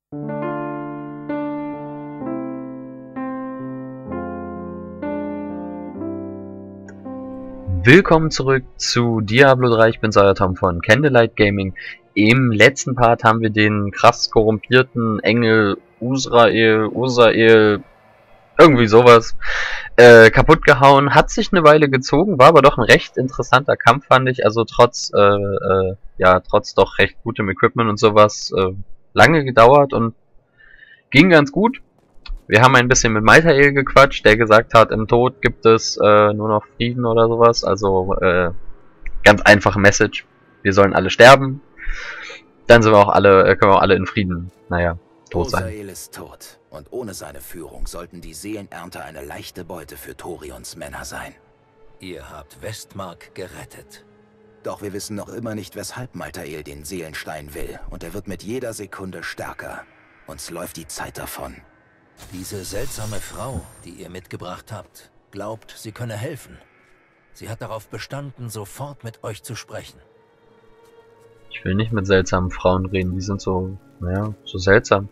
Willkommen zurück zu Diablo 3, ich bin euer Tom von Candlelight Gaming. Im letzten Part haben wir den krass korrumpierten Engel Usael, irgendwie sowas, kaputt gehauen. Hat sich eine Weile gezogen, war aber doch ein recht interessanter Kampf, fand ich. Also trotz doch recht gutem Equipment und sowas, lange gedauert und ging ganz gut. Wir haben ein bisschen mit Malthael gequatscht, der gesagt hat, im Tod gibt es nur noch Frieden oder sowas. Also ganz einfache Message. Wir sollen alle sterben. Dann sind wir auch alle, können wir auch alle in Frieden, tot sein. Usael ist tot. Und ohne seine Führung sollten die Seelenernte eine leichte Beute für Torions Männer sein. Ihr habt Westmark gerettet. Doch wir wissen noch immer nicht, weshalb Malthael den Seelenstein will. Und er wird mit jeder Sekunde stärker. Uns läuft die Zeit davon. Diese seltsame Frau, die ihr mitgebracht habt, glaubt, sie könne helfen. Sie hat darauf bestanden, sofort mit euch zu sprechen. Ich will nicht mit seltsamen Frauen reden, die sind so, so seltsam.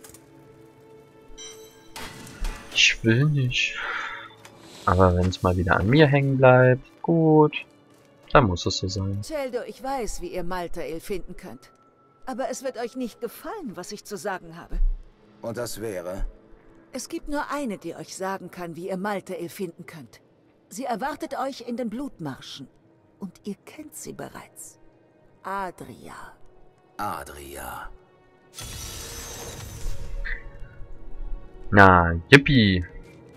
Ich will nicht. Aber wenn es mal wieder an mir hängen bleibt, gut, dann muss es so sein. Celdo, ich weiß, wie ihr Malthael finden könnt. Aber es wird euch nicht gefallen, was ich zu sagen habe. Und das wäre? Es gibt nur eine, die euch sagen kann, wie ihr Malthael finden könnt. Sie erwartet euch in den Blutmarschen. Und ihr kennt sie bereits. Adria. Adria. Na, yippie.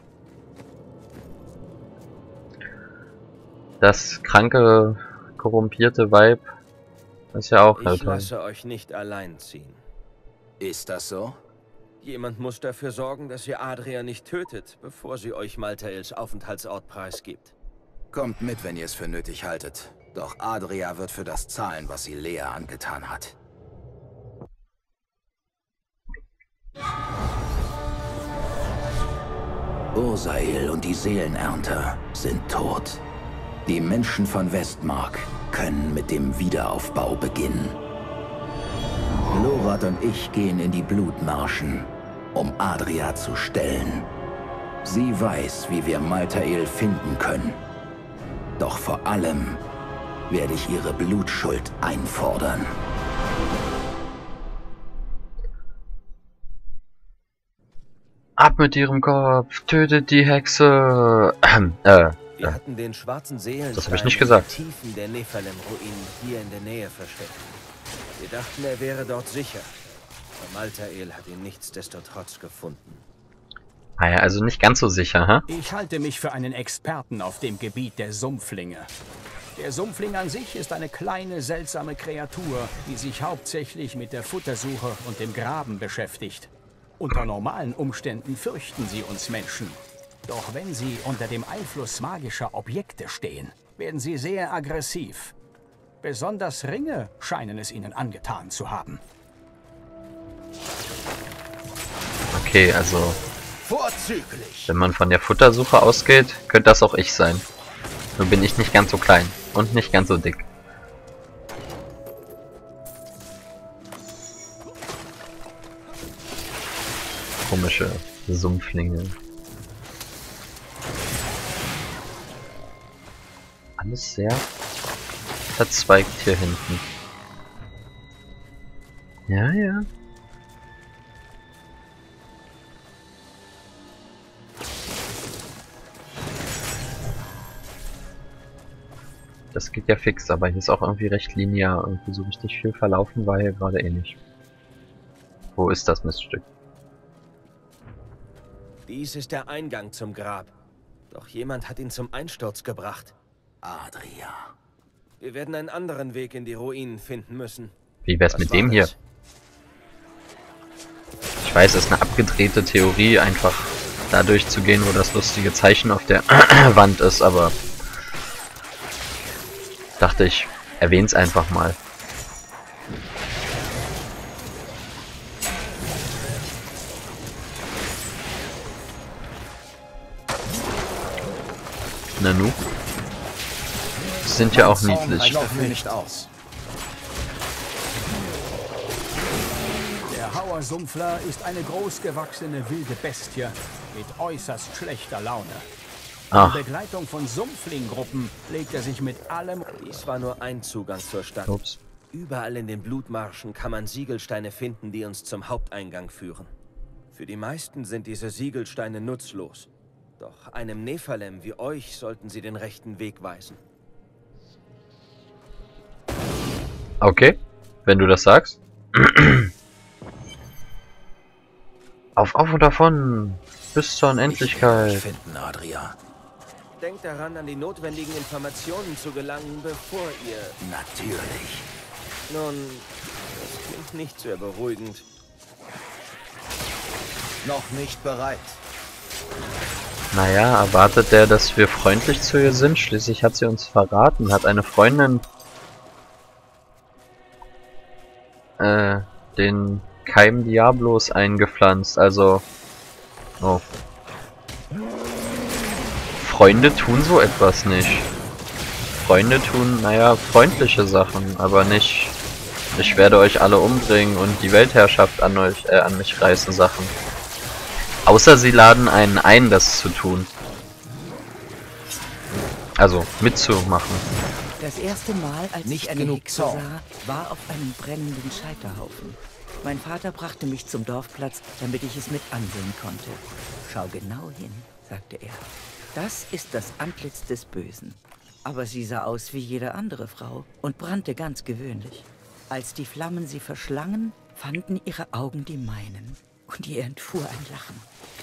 Das kranke, korrumpierte Weib ist ja auch Ich lasse euch nicht allein ziehen. Ist das so? Jemand muss dafür sorgen, dass ihr Adria nicht tötet, bevor sie euch Malthaels Aufenthaltsort preisgibt. Kommt mit, wenn ihr es für nötig haltet. Doch Adria wird für das zahlen, was sie Lea angetan hat. Usael und die Seelenernter sind tot. Die Menschen von Westmark können mit dem Wiederaufbau beginnen. Lorath und ich gehen in die Blutmarschen, um Adria zu stellen. Sie weiß, wie wir Malthael finden können. Doch vor allem werde ich ihre Blutschuld einfordern. Ab mit ihrem Kopf, tötet die Hexe. Wir hatten den schwarzen Seelenstein Das habe ich nicht gesagt. in den Tiefen der Nephalem-Ruinen hier in der Nähe versteckt. Wir dachten, er wäre dort sicher. Aber Malthael hat ihn nichtsdestotrotz gefunden. Ah ja, also nicht ganz so sicher, hä? Ich halte mich für einen Experten auf dem Gebiet der Sumpflinge. Der Sumpfling an sich ist eine kleine, seltsame Kreatur, die sich hauptsächlich mit der Futtersuche und dem Graben beschäftigt. Unter normalen Umständen fürchten sie uns Menschen. Doch wenn sie unter dem Einfluss magischer Objekte stehen, werden sie sehr aggressiv. Besonders Ringe scheinen es ihnen angetan zu haben. Okay, also Vorzüglich! wenn man von der Futtersuche ausgeht, könnte das auch ich sein. Nur bin ich nicht ganz so klein und nicht ganz so dick. Komische Sumpflinge. Alles sehr verzweigt hier hinten. Ja, ja. Das geht ja fix, aber hier ist auch irgendwie recht linear. Irgendwie so richtig viel verlaufen war hier gerade eh nicht. Wo ist das Miststück? Dies ist der Eingang zum Grab. Doch jemand hat ihn zum Einsturz gebracht. Adria. Wir werden einen anderen Weg in die Ruinen finden müssen. Wie wär's Was mit war dem hier? das? Ich weiß, es ist eine abgedrehte Theorie, einfach da durchzugehen, wo das lustige Zeichen auf der Wand ist, aber dachte ich, erwähn's einfach mal. Nanu. Sind ja auch niedlich. Nicht aus. Der Hauer Obersumpfler ist eine großgewachsene wilde Bestie mit äußerst schlechter Laune. Ach. In Begleitung von Sumpflinggruppen legt er sich mit allem... Dies war nur ein Zugang zur Stadt. Ups. Überall in den Blutmarschen kann man Siegelsteine finden, die uns zum Haupteingang führen. Für die meisten sind diese Siegelsteine nutzlos. Doch einem Nephalem wie euch sollten sie den rechten Weg weisen. Okay, wenn du das sagst. Auf und davon. Bis zur Unendlichkeit. Finden, Adria. Denkt daran, an die notwendigen Informationen zu gelangen, bevor ihr... Natürlich. Nun, das klingt nicht sehr beruhigend. Noch nicht bereit. Naja, erwartet der, dass wir freundlich zu ihr sind? Schließlich hat sie uns verraten, hat eine Freundin den Keim Diablos eingepflanzt, also... Oh. Freunde tun so etwas nicht. Freunde tun, naja, freundliche Sachen, aber nicht... Ich werde euch alle umbringen und die Weltherrschaft an mich reißen Sachen. Außer sie laden einen ein, das zu tun. Also, mitzumachen. Das erste Mal, als Nicht ich eine genug Hexe Zorn. sah, war auf einem brennenden Scheiterhaufen. Mein Vater brachte mich zum Dorfplatz, damit ich es mit ansehen konnte. Schau genau hin, sagte er. Das ist das Antlitz des Bösen. Aber sie sah aus wie jede andere Frau und brannte ganz gewöhnlich. Als die Flammen sie verschlangen, fanden ihre Augen die meinen. Und ihr entfuhr ein Lachen.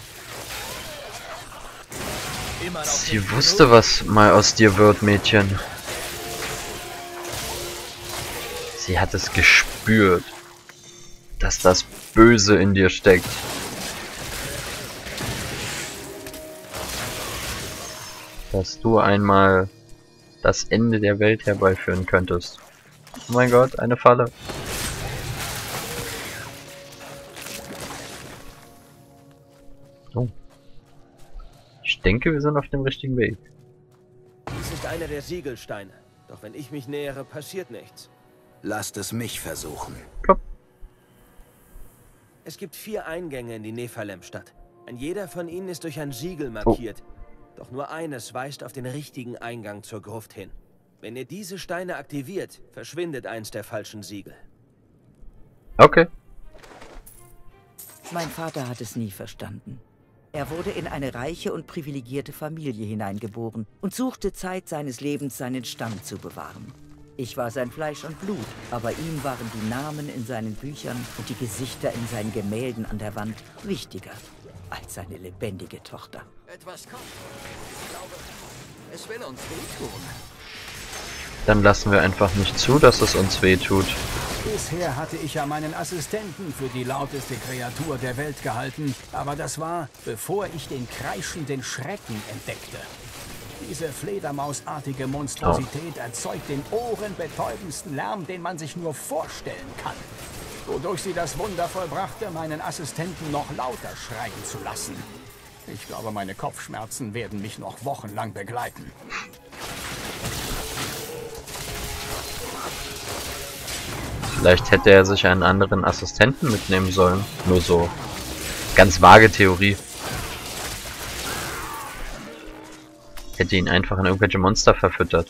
Sie wusste, was mal aus dir wird, Mädchen. Sie hat es gespürt, dass das Böse in dir steckt. Dass du einmal das Ende der Welt herbeiführen könntest. Oh mein Gott, eine Falle. Oh. Ich denke, wir sind auf dem richtigen Weg. Dies ist einer der Siegelsteine. Doch wenn ich mich nähere, passiert nichts. Lasst es mich versuchen. Plopp. Es gibt 4 Eingänge in die Nephalem-Stadt. Ein jeder von ihnen ist durch ein Siegel markiert. Doch nur eines weist auf den richtigen Eingang zur Gruft hin. Wenn ihr diese Steine aktiviert, verschwindet eins der falschen Siegel. Okay. Mein Vater hat es nie verstanden. Er wurde in eine reiche und privilegierte Familie hineingeboren und suchte Zeit seines Lebens, seinen Stamm zu bewahren. Ich war sein Fleisch und Blut, aber ihm waren die Namen in seinen Büchern und die Gesichter in seinen Gemälden an der Wand wichtiger als seine lebendige Tochter. Etwas kommt. Ich glaube, es will uns wehtun. Dann lassen wir einfach nicht zu, dass es uns wehtut. Bisher hatte ich ja meinen Assistenten für die lauteste Kreatur der Welt gehalten, aber das war, bevor ich den kreischenden Schrecken entdeckte. Diese fledermausartige Monstrosität erzeugt den ohrenbetäubendsten Lärm, den man sich nur vorstellen kann. Wodurch sie das Wunder vollbrachte, meinen Assistenten noch lauter schreien zu lassen. Ich glaube, meine Kopfschmerzen werden mich noch wochenlang begleiten. Vielleicht hätte er sich einen anderen Assistenten mitnehmen sollen. Nur so. Ganz vage Theorie. Hätte ihn einfach in irgendwelche Monster verfüttert.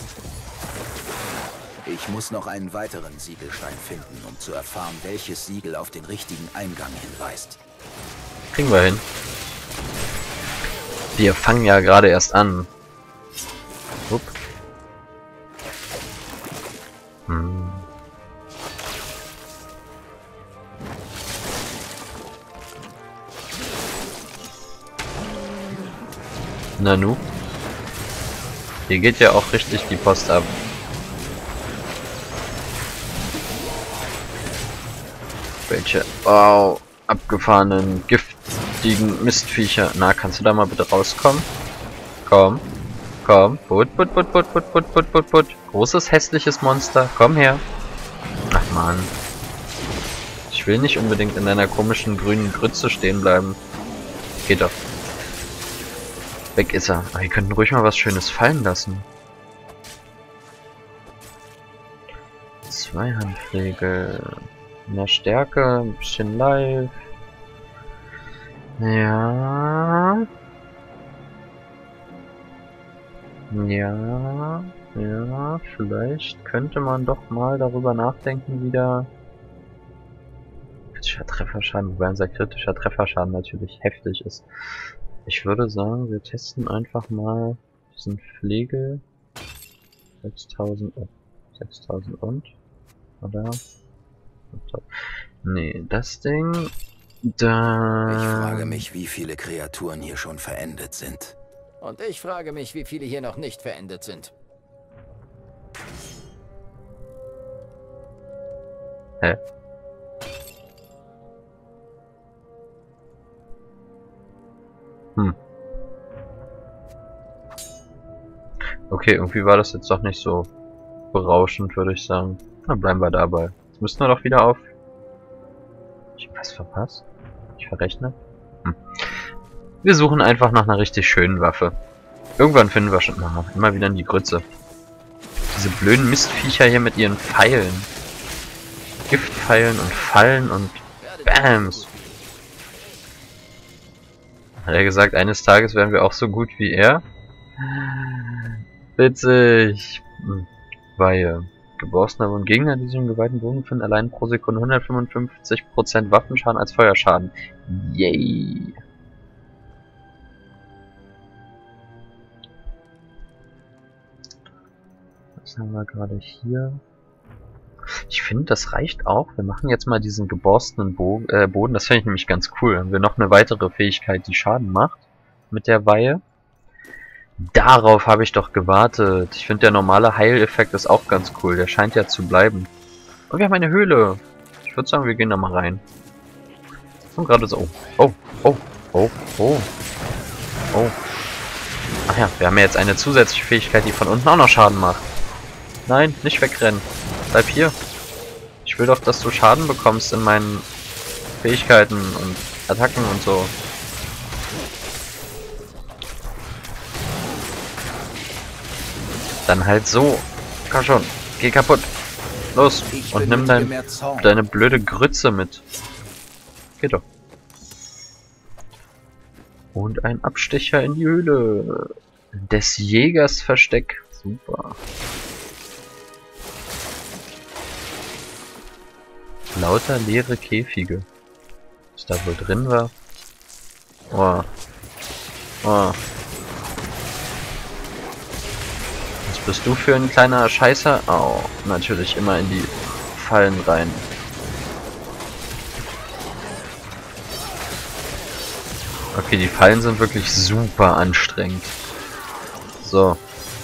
Ich muss noch einen weiteren Siegelstein finden, um zu erfahren, welches Siegel auf den richtigen Eingang hinweist. Kriegen wir hin. Wir fangen ja gerade erst an. Upp. Nanu. Hier geht ja auch richtig die Post ab. Welche abgefahrenen, giftigen Mistviecher. Na, kannst du da mal bitte rauskommen? Komm. Komm. Put. Großes, hässliches Monster. Komm her. Ach man. Ich will nicht unbedingt in einer komischen grünen Grütze stehen bleiben. Geht doch. Weg ist er. Aber wir könnten ruhig mal was Schönes fallen lassen. Zweihandflegel. Mehr Stärke, ein bisschen Life. Ja. Ja. Ja, vielleicht könnte man doch mal darüber nachdenken, wieder kritischer Trefferschaden, wobei unser kritischer Trefferschaden natürlich heftig ist. Ich würde sagen, wir testen einfach mal diesen Pflege 6000, oh, 6000 und, oder? Nee, das Ding, da... Ich frage mich, wie viele Kreaturen hier schon verendet sind. Und ich frage mich, wie viele hier noch nicht verendet sind. Hä? Okay, irgendwie war das jetzt doch nicht so berauschend, würde ich sagen. Dann bleiben wir dabei. Jetzt müssen wir doch wieder auf... Ich hab was verpasst? Ich verrechne? Wir suchen einfach nach einer richtig schönen Waffe. Irgendwann finden wir schon immer wieder in die Grütze. Diese blöden Mistviecher hier mit ihren Pfeilen. Giftpfeilen und Fallen und Bams. Hat er gesagt, eines Tages werden wir auch so gut wie er? Witzig. Weihe. Geborstener und Gegner, die sich im geweihten Boden finden, allein pro Sekunde 155% Waffenschaden als Feuerschaden. Yay. Was haben wir gerade hier? Ich finde, das reicht auch. Wir machen jetzt mal diesen geborstenen Boden. Das finde ich nämlich ganz cool. Haben wir noch eine weitere Fähigkeit, die Schaden macht mit der Weihe. Darauf habe ich doch gewartet. Ich finde, der normale Heileffekt ist auch ganz cool. Der scheint ja zu bleiben. Und wir haben eine Höhle. Ich würde sagen, wir gehen da mal rein. Und gerade so. Oh. Ach ja, wir haben ja jetzt eine zusätzliche Fähigkeit, die von unten auch noch Schaden macht. Nein, nicht wegrennen. Bleib hier. Ich will doch, dass du Schaden bekommst in meinen Fähigkeiten und Attacken und so. Dann halt so. Komm schon. Geh kaputt. Los. Und nimm deine blöde Grütze mit. Geht doch. Und ein Abstecher in die Höhle. Des Jägers Versteck. Super. Lauter leere Käfige. Was da wohl drin war? Oh. Was bist du für ein kleiner Scheißer? Oh, natürlich immer in die Fallen rein. Okay, die Fallen sind wirklich super anstrengend. So.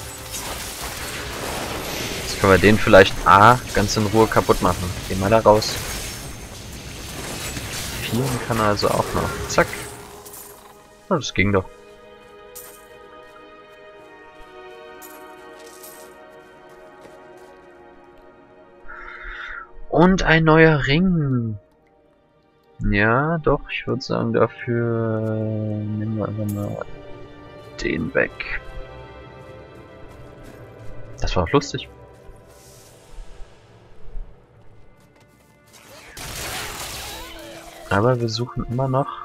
Jetzt können wir den vielleicht ganz in Ruhe kaputt machen. Geh mal da raus. Vielen kann er also auch noch. Zack. Oh, das ging doch. Und ein neuer Ring. Ja, doch, ich würde sagen, dafür nehmen wir einfach mal den weg. Das war auch lustig. Aber wir suchen immer noch.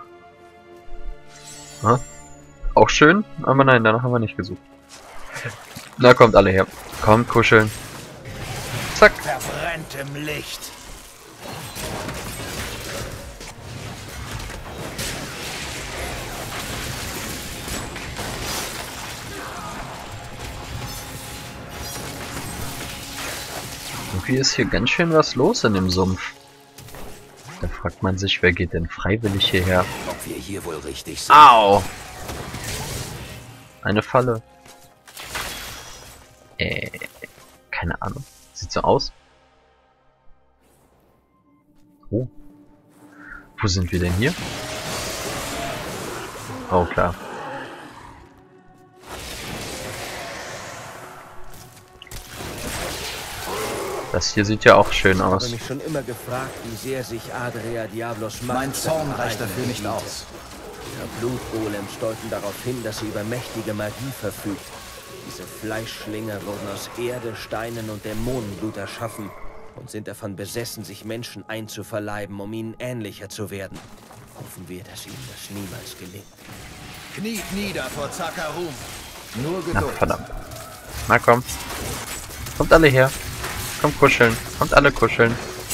Auch schön, aber nein, danach haben wir nicht gesucht. Na, kommt alle her. Kommt kuscheln. Zack. Verbrennt im Licht. Irgendwie ist hier ganz schön was los in dem Sumpf. Da fragt man sich, wer geht denn freiwillig hierher? Ob wir hier wohl richtig sind. Au! Eine Falle. Keine Ahnung. Sieht so aus. Oh. Wo sind wir denn hier? Oh, klar. Das hier sieht ja auch schön aus. Ich habe mich schon immer gefragt, wie sehr sich Adria Diablos Macht... Mein Zorn reicht dafür nicht aus. Der Blutgolems deuten darauf hin, dass sie über mächtige Magie verfügt. Diese Fleischschlinge wurden aus Erde, Steinen und Dämonenblut erschaffen. und sind davon besessen, sich Menschen einzuverleiben, um ihnen ähnlicher zu werden. Hoffen wir, dass ihnen das niemals gelingt. Kniet nieder vor Zakarum. Nur Na, Geduld. verdammt. Na komm. Kommt alle her. Kommt kuscheln. Kommt alle kuscheln.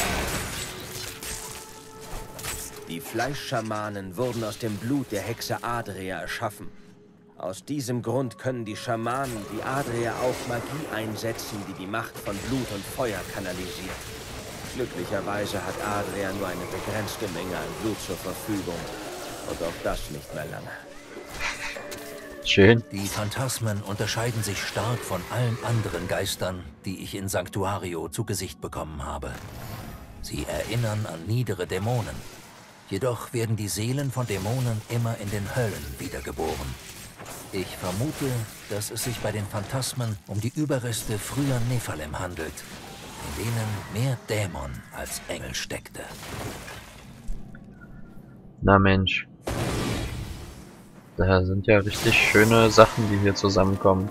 Die Fleischschamanen wurden aus dem Blut der Hexe Adria erschaffen. Aus diesem Grund können die Schamanen wie Adria auch Magie einsetzen, die die Macht von Blut und Feuer kanalisiert. Glücklicherweise hat Adria nur eine begrenzte Menge an Blut zur Verfügung. Und auch das nicht mehr lange. Schön. Die Phantasmen unterscheiden sich stark von allen anderen Geistern, die ich in Sanctuario zu Gesicht bekommen habe. Sie erinnern an niedere Dämonen. Jedoch werden die Seelen von Dämonen immer in den Höllen wiedergeboren. Ich vermute, dass es sich bei den Phantasmen um die Überreste früher Nephalem handelt, in denen mehr Dämon als Engel steckte. Na Mensch. Da sind ja richtig schöne Sachen, die hier zusammenkommen.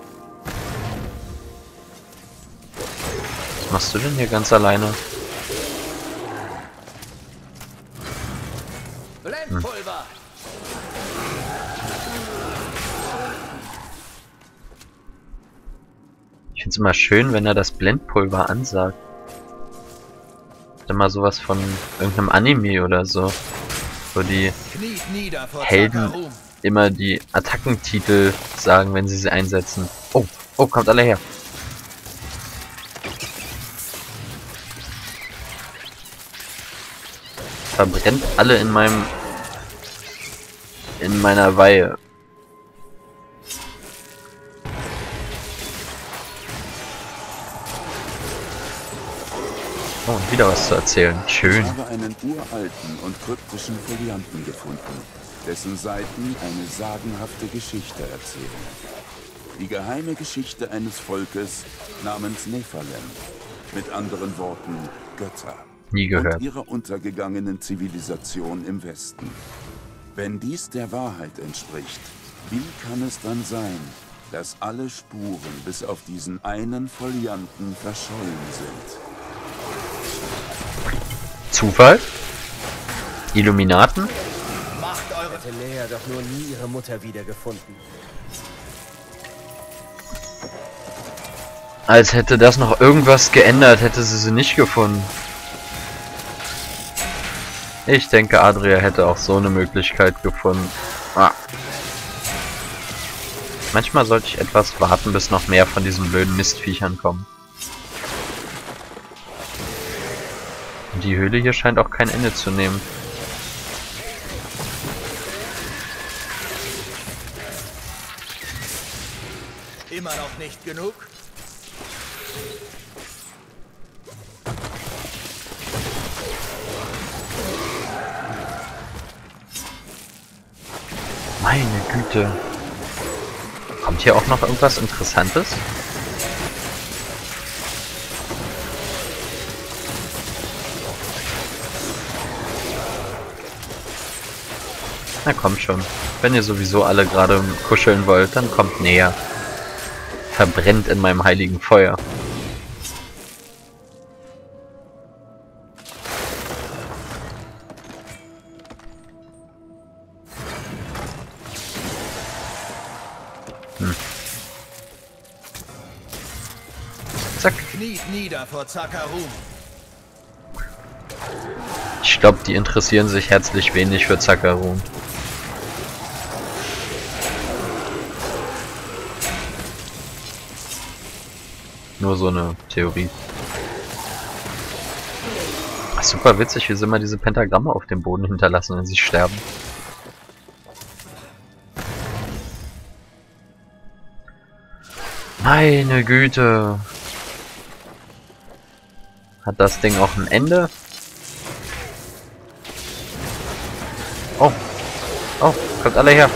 Was machst du denn hier ganz alleine? Blendpulver! Ich find's immer schön, wenn er das Blendpulver ansagt. Immer sowas von irgendeinem Anime oder so, wo die Kniet nieder vor Helden Zakarum. immer die Attackentitel sagen, wenn sie sie einsetzen. Oh, oh, kommt alle her. Verbrennt alle in meiner Weihe. Oh, und wieder was zu erzählen. Schön. Ich habe einen uralten und kryptischen Folianten gefunden, dessen Seiten eine sagenhafte Geschichte erzählen. Die geheime Geschichte eines Volkes namens Nephalem, mit anderen Worten Götter. Nie gehört. Und ihrer untergegangenen Zivilisation im Westen. Wenn dies der Wahrheit entspricht, wie kann es dann sein, dass alle Spuren bis auf diesen einen Folianten verschollen sind? Zufall? Illuminaten? Macht eure... Hätte Lea doch nur nie ihre Mutter wiedergefunden. Als hätte das noch irgendwas geändert, hätte sie nicht gefunden. Ich denke, Adria hätte auch so eine Möglichkeit gefunden. Ah. Manchmal sollte ich etwas warten, bis noch mehr von diesen blöden Mistviechern kommen. Und die Höhle hier scheint auch kein Ende zu nehmen. Immer noch nicht genug? Meine Güte. Kommt hier auch noch irgendwas Interessantes? Na kommt schon. Wenn ihr sowieso alle gerade kuscheln wollt, dann kommt näher. Verbrennt in meinem heiligen Feuer. Zack. Kniet nieder vor Zakarum. Ich glaube, die interessieren sich herzlich wenig für Zakarum. Nur so eine Theorie. Ach, super witzig, wie sie immer diese Pentagramme auf dem Boden hinterlassen, wenn sie sterben. Meine Güte. Hat das Ding auch ein Ende? Oh. Oh, kommt alle her.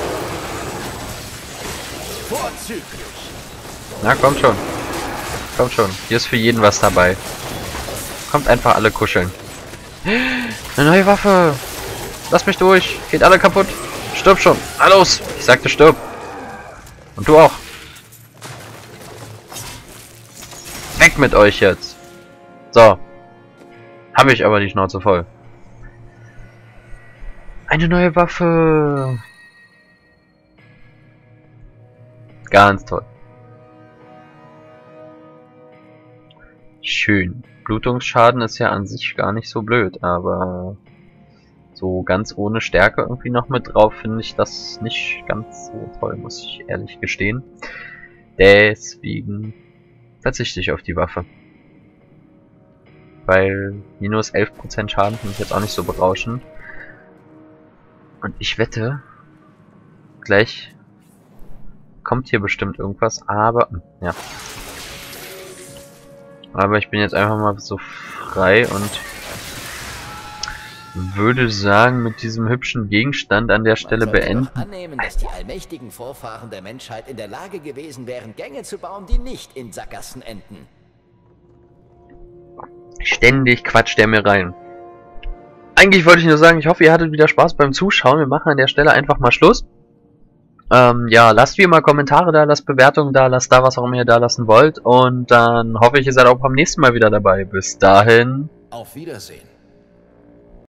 Vorzüglich. Na, kommt schon. Kommt schon. Hier ist für jeden was dabei. Kommt einfach alle kuscheln. Eine neue Waffe. Lass mich durch. Geht alle kaputt. Stirb schon. Na los. Ich sagte stirb. Und du auch. Weg mit euch jetzt. So. Habe ich aber die Schnauze voll. Eine neue Waffe. Ganz toll. Schön. Blutungsschaden ist ja an sich gar nicht so blöd, aber so ganz ohne Stärke irgendwie noch mit drauf finde ich das nicht ganz so toll, muss ich ehrlich gestehen. Deswegen verzichte ich auf die Waffe. Weil minus 11% Schaden finde ich jetzt auch nicht so berauschend. Und ich wette, gleich kommt hier bestimmt irgendwas, aber ja. Aber ich bin jetzt einfach mal so frei und würde sagen, mit diesem hübschen Gegenstand an der Stelle beenden. Doch annehmen, dass die allmächtigen Vorfahren der Menschheit in der Lage gewesen wären, Gänge zu bauen, die nicht in Sackgassen enden. Ständig quatscht der mir rein. Eigentlich wollte ich nur sagen, ich hoffe, ihr hattet wieder Spaß beim Zuschauen. Wir machen an der Stelle einfach mal Schluss. Ja, lasst wie immer Kommentare da, lasst Bewertungen da, lasst da, was auch immer ihr da lassen wollt. Und dann hoffe ich, ihr seid auch beim nächsten Mal wieder dabei. Bis dahin. Auf Wiedersehen.